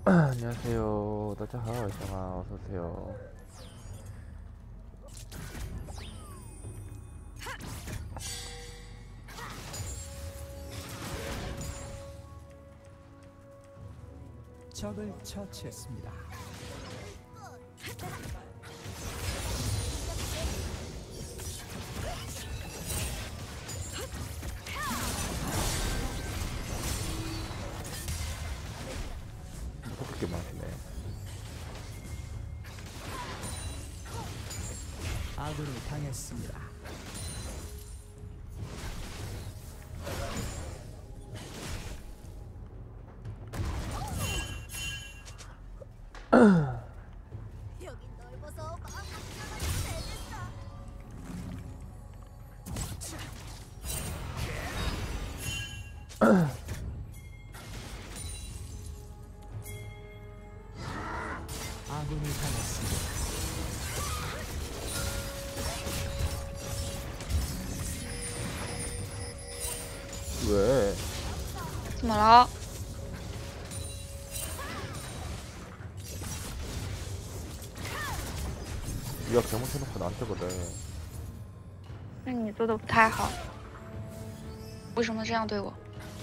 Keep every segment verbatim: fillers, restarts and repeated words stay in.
안녕하세요. 다자하 샹아 어서오세요. 적을 처치했습니다. 그렇게 많네. 아군이 당했습니다. 여긴 넓어서 마음껏 들어가도 되겠어. 아군이 당했습니다. 왜? 怎么了？ 네가 잘못해놓고 나한테 그래. 那你做的不太好，为什么这样对我？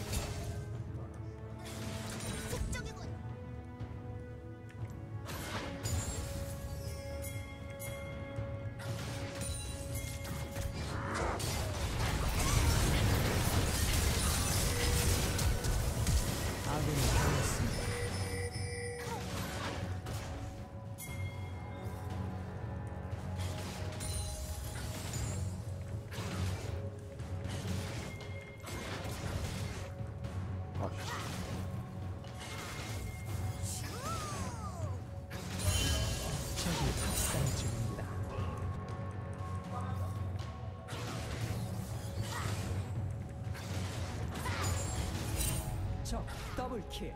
아군이 당했습니다. 아씨. 적이 학살 중입니다. 적 더블킬.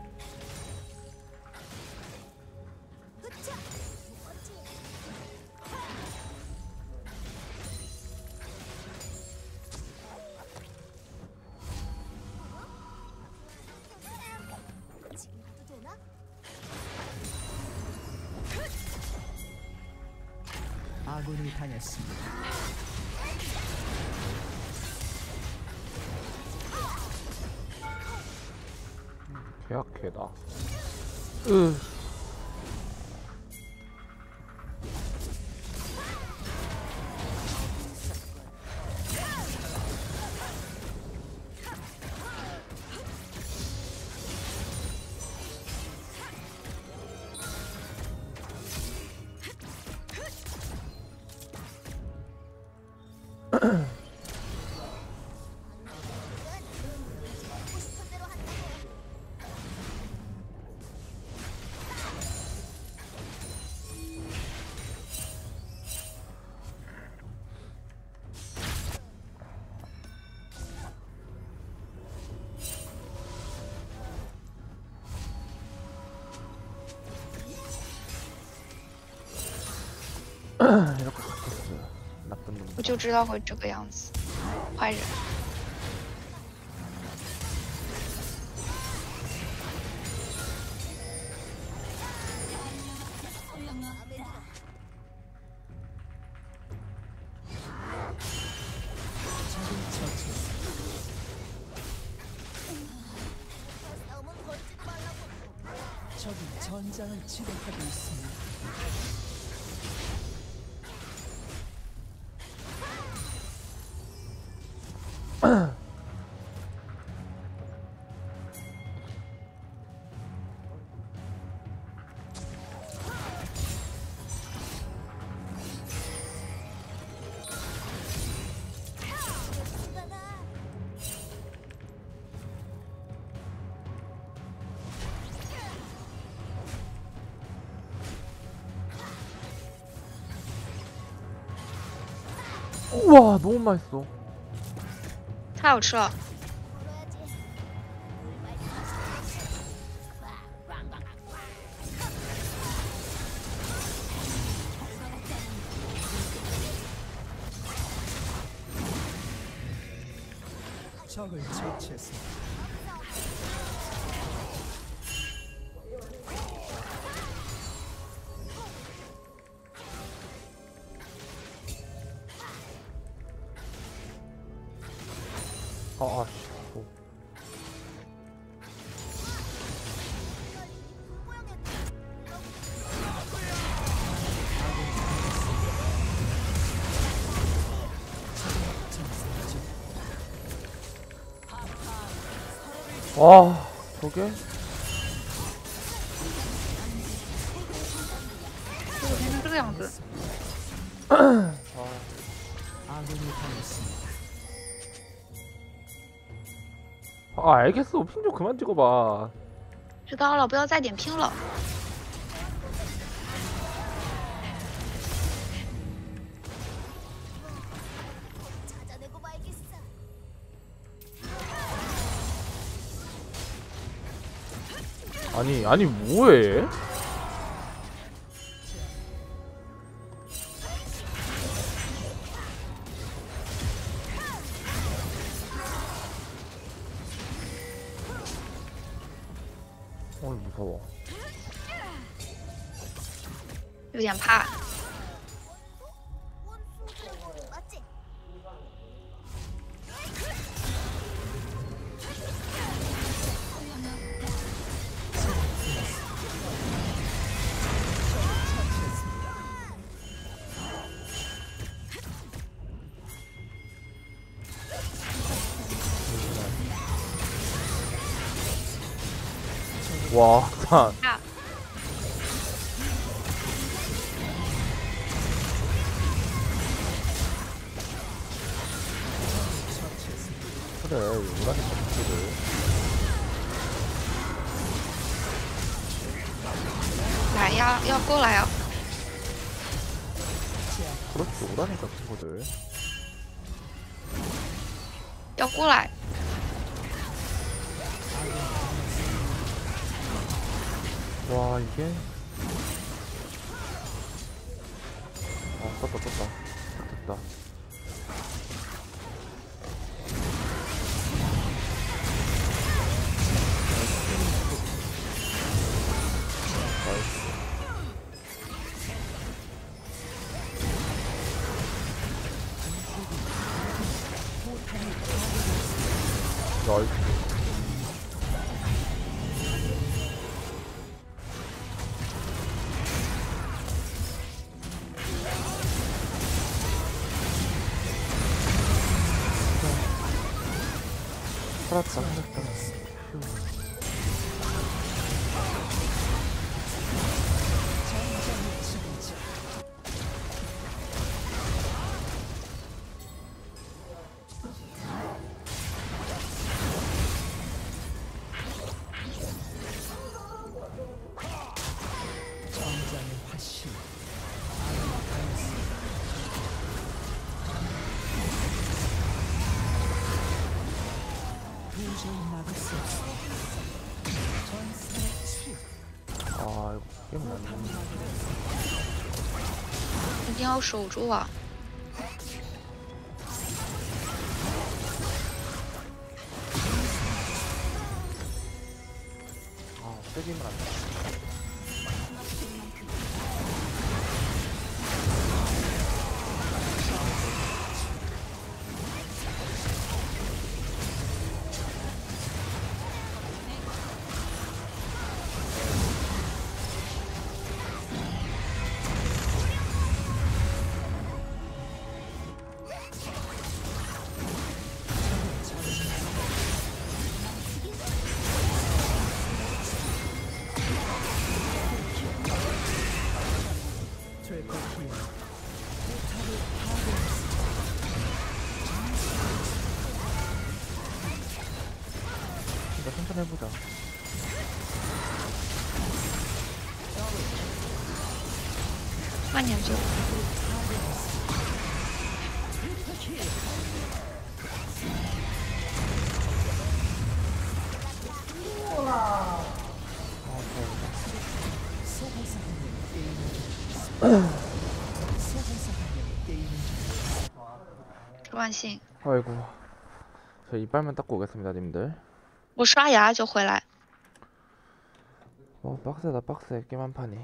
아군이 당했습니다. 계약해다. 으. 이렇게 바뀌었어. 나쁜 놈. 我就知道会这个样子，坏人。 적을 처치했습니다. 적이 전장을 지배하고 있습니다. 우와 너무 맛있어. 太好吃了， 적을 처치했습니다. 아, 아씨. 오. 와, 저게? 这个变成这个样子， 아군이 당했습니다. 아, 알겠어. 핑 좀 그만 찍어봐. 知道了，不要再点拼了。 찾아내고 말겠어. 아니, 아니, 뭐해? 어이, 무서워. 有点怕。 원수 맞지? 와, 나. 啊， 그래, 요란히 잡히를. 来呀，要过来呀！ 그렇지, 요란히 잡힌 거들. 要过来！ 와, 이게. 아, 떴다, 떴다. 됐다. 나이스. 살았다, 살았다. 휴. 전장의 화신. 도저히 막을 수 없습니다. 전설의 수입. 아, 이거 게임 맞네. 一定要守住啊！ 아, 세기만 안 돼. 되거든요. 일단 천천히 해보자. 慢点做。 万幸， 아이고. 저 이빨만 닦고 오겠습니다, 님들. 我刷牙就回来。 어, 빡세다, 빡세. 게임 한 판이.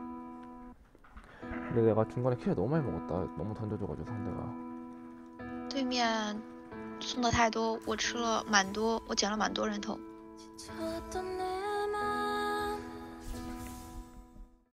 근데 내가 중간에 킬을 너무 많이 먹었다. 너무 던져줘가지고 상대가. 对面送的太多，我吃了蛮多，我捡了蛮多人头。 지쳤던 내